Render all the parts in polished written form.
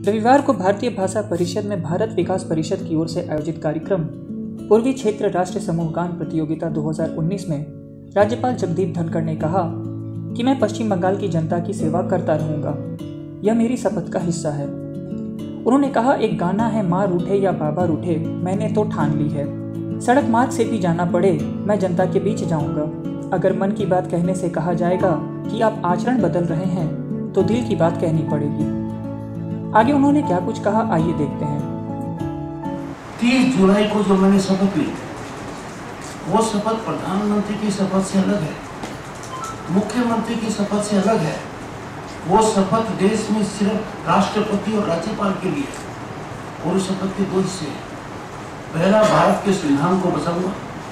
रविवार को भारतीय भाषा परिषद में भारत विकास परिषद की ओर से आयोजित कार्यक्रम पूर्वी क्षेत्र राष्ट्र समूह गान प्रतियोगिता 2019 में राज्यपाल जगदीप धनखड़ ने कहा कि मैं पश्चिम बंगाल की जनता की सेवा करता रहूंगा। यह मेरी शपथ का हिस्सा है। उन्होंने कहा, एक गाना है, माँ रूठे या बाबा रूठे, मैंने तो ठान ली है। सड़क मार्ग से भी जाना पड़े, मैं जनता के बीच जाऊंगा। अगर मन की बात कहने से कहा जाएगा कि आप आचरण बदल रहे हैं तो दिल की बात कहनी पड़ेगी। आगे उन्होंने क्या कुछ कहा, आइए देखते हैं। 30 जुलाई को जो मैंने शपथ ली, वो शपथ प्रधानमंत्री की शपथ से अलग है, मुख्यमंत्री की शपथ से अलग है। वो शपथ देश में सिर्फ राष्ट्रपति और राज्यपाल के लिए, और उस शपथ के 2 हिस्से हैं। पहला, भारत के संविधान को बचाऊंगा,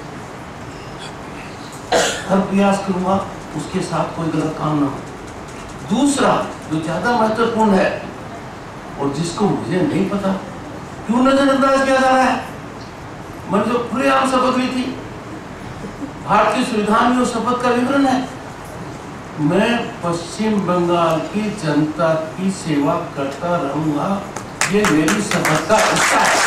हर प्रयास करूंगा उसके साथ कोई गलत काम ना हो। दूसरा, जो ज्यादा महत्वपूर्ण है और जिसको मुझे नहीं पता क्यों नजरअंदाज किया जा रहा है, मैंने जो खुलेआम शपथ ली थी, भारतीय संविधान में उस शपथ का विवरण है, मैं पश्चिम बंगाल की जनता की सेवा करता रहूंगा। ये मेरी शपथ का हिस्सा है।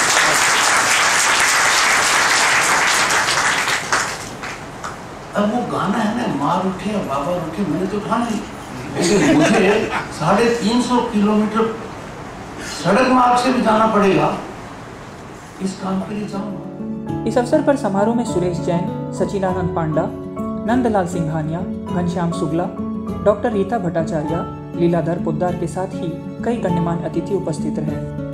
अब वो गाना है ना, माँ रूठे या बाबा रूठे, मैंने तो ठान ली, लेकिन मुझे 350 किलोमीटर सड़क मार्ग से भी जाना पड़ेगा, इस काम के लिए जाऊंगा। इस अवसर पर समारोह में सुरेश जैन, सचिदानंद पांडा, नंदलाल सिंघानिया, घनश्याम शुक्ला, डॉक्टर रीता भट्टाचार्य, लीलाधर पोद्दार के साथ ही कई गण्यमान्य अतिथि उपस्थित रहे।